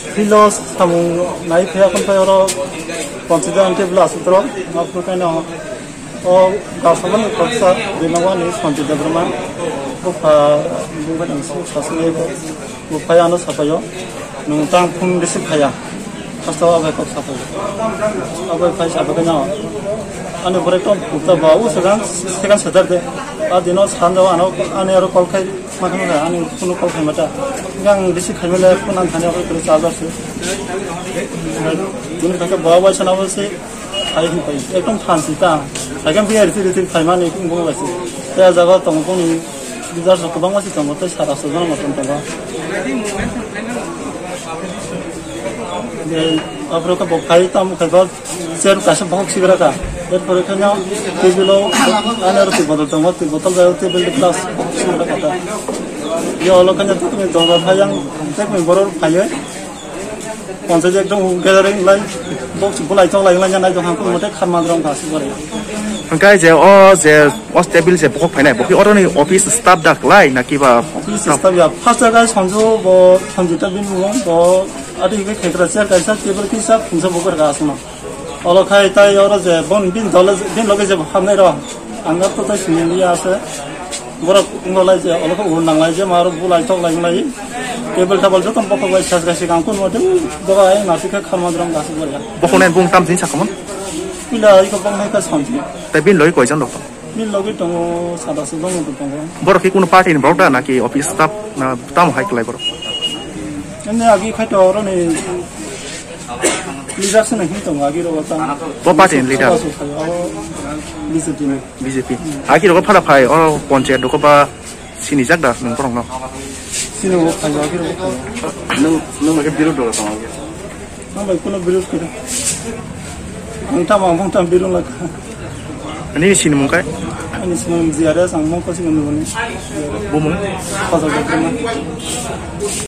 Filos kamu naik pihak kompor konsideran tebel asutro, aku kan oh gasaman paksa dinawan ini konsideran berman, bukan insur sasnya upaya anu sapayo, nungtang pun disip kaya, pasti apa kau sapayo, apa kaya sapayo anu bereton kita bawa sekarang sadar deh, adino sandawa anu aru kolkai makan nggak, anu punu kolkai mata, yang disip kaya mela pun antanya aku terus sabar sih, ini kakak bawa sana sih, kaya hipai, ekdom fancy ta, kaya biar itu kaya mana itu bunga sih, saya jaga tongkong ini, bisa sekebang masih tongkong itu saraf sedang macam tongkong. Apro ka bokai tam khaibal ser kasih bahok sigraka erpore khanya tebilo anar tu botol bayo tebel di kelas sigraka ta yo lo khanya tu me dongba phayang tek me boror phaye ponsaj ekdom gathering lai box bulai chong lai lai nai jong ko mote kharma drong ka sigore Angkai je table je pokok painai pokok orang ni office staff dak lai nak kiba office staff ya first jaga sonjo bo sonjita bin bo ada juga keterasian kaisa table kisa punca bukan kasma. Kalau kaya tay orang je bon bin dolar bin loge je hamne ro. Anggap tu tay sini dia ase. Borak ngolai je, kalau kau undang lagi je maru bulai cok lagi. Table tabel tu tempat kau kasih kasih kangkun model doa ay nasi ke kamar dorong kasih boleh. Pokoknya bung tam sini cakaman. Bila ikut bang mereka sonji. Tapi bin loge kau jangan doktor. Bin loge tunggu sada sedang untuk tunggu. Borak ikut party ni borak dah nak office staff na tam high kelai borak. Ini lagi kata orang ni leader sana hitung lagi orang tak. Apa parti leader? BJP. BJP. Lagi orang pada pay orang poncer doko ba sini jak dah nung korang no. Sini orang pay lagi orang. Nung lagi biru dulu sama lagi. Nampak kuna biru kita. Angtam biru lagi. Ini sini mungkai? Ini semua ziarah sang mungkin sini mungkin. Bumung? Pasal